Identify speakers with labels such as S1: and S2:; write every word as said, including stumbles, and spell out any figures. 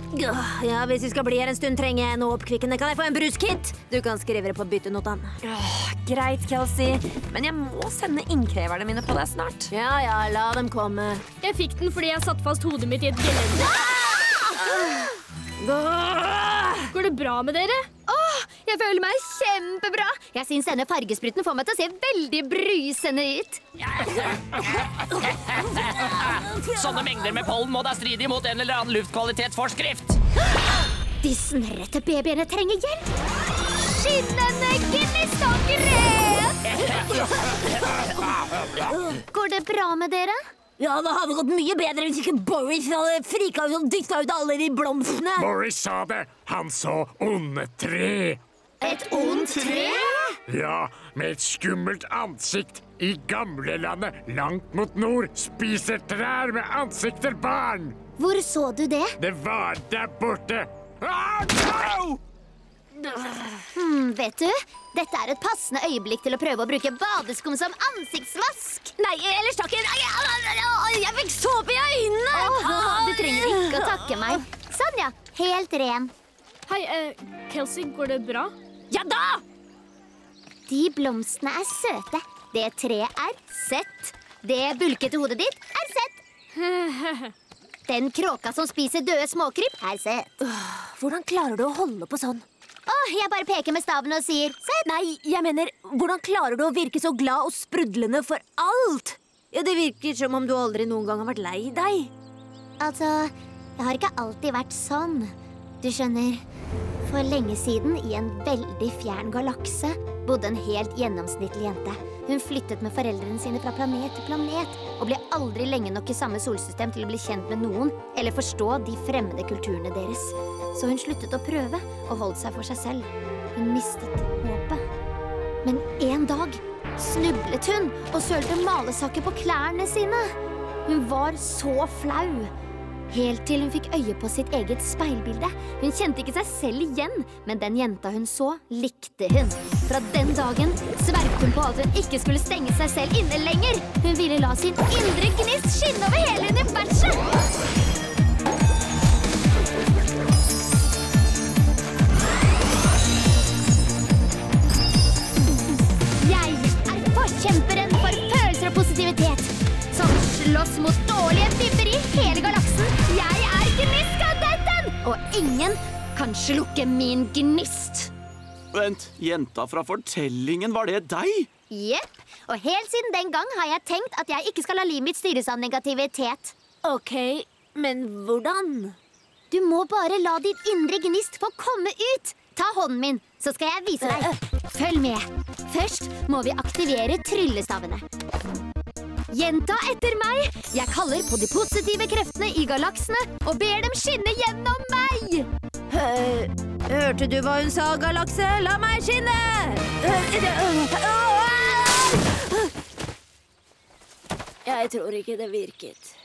S1: Ja, hvis vi skal bli her en stund, trenger jeg noe oppkvikkende. Kan jeg få en bruskit? Du kan skrive det på byttenotene.
S2: Greit, Kelsey. Men jeg må sende innkreverne mine på deg snart.
S1: Ja, ja, la dem komme.
S3: Jeg fikk den fordi jeg satt fast hodet mitt i et gelende. Går det bra med dere?
S4: Åh, jeg føler meg kjempebra. Jeg synes denne fargespruten får meg til å se veldig brysende ut.
S5: Sånne mengder med pollen må da stride imot en eller annen luftkvalitetsforskrift.
S4: De snørrete babyene trenger hjelp. Skinnende gnist og grep. Går det bra med dere?
S1: Ja, det hadde gått mye bedre hvis ikke Boris hadde frika ut og dytta ut alle de blomstene.
S6: Boris sa det. Han så onde tre.
S4: Et ondt tre?
S6: Ja, med et skummelt ansikt. I gamlelandet, langt mot nord, spiser trær med ansikter barn.
S4: Hvor så du det?
S6: Det var der borte. Ah, no!
S4: Hmm, vet du, dette er et passende øyeblikk til å prøve å bruke badeskum som ansiktsvask.
S1: Nei, ellers takk. Jeg fikk såpe i øynene.
S4: Åh, du trenger ikke å takke meg. Sånn ja, helt ren.
S3: Hei, uh, Kelsey, går det bra?
S1: Ja da!
S4: De blomstene er søte. Det treet er sett. Det bulkete hodet ditt er sett. Den kråka som spiser døde småkryp er sett.
S1: Hvordan klarer du å holde på sånn?
S4: Åh, jeg bare peker med staven og sier sett.
S1: Nei, jeg mener, hvordan klarer du å virke så glad og sprudlende for alt? Ja, det virker som om du aldri noen gang har vært lei deg.
S4: Altså, jeg har ikke alltid vært sånn. Du skjønner, for lenge siden i en veldig fjern galakse bodde en helt gjennomsnittlig jente. Hun flyttet med foreldrene sine fra planet til planet og ble aldri lenge nok i samme solsystem til å bli kjent med noen eller forstå de fremmede kulturene deres. Så hun sluttet å prøve og holdt seg for seg selv. Hun mistet håpet. Men en dag snublet hun og sølte malesaker på klærne sine. Hun var så flau. Helt til hun fikk øye på sitt eget speilbilde. Hun kjente ikke seg selv igjen, men den jenta hun så, likte hun. Fra den dagen sverget hun på at hun ikke skulle stenge seg selv inne lenger. Hun ville la sin indre gnist skinne over hele universet. Jeg er forkjemperen for følelser og positivitet, som slåss mot dårlige vibber i hele galaksen. Jeg er Gnistkadetten, og ingen kan slukke min gnist.
S7: Vent, jenta fra fortellingen, var det deg?
S4: Jepp, og helt siden den gang har jeg tenkt at jeg ikke skal la livet mitt styres av negativitet.
S1: Ok, men hvordan?
S4: Du må bare la din indre gnist få komme ut. Ta hånden min, så skal jeg vise deg. Følg med. Først må vi aktivere tryllestavene. Gjenta etter meg. Jeg kaller på de positive kreftene i galaksene og ber dem skinne gjennom meg.
S1: Hørte du hva hun sa, galakse? La meg skinne! Jeg tror ikke det virket.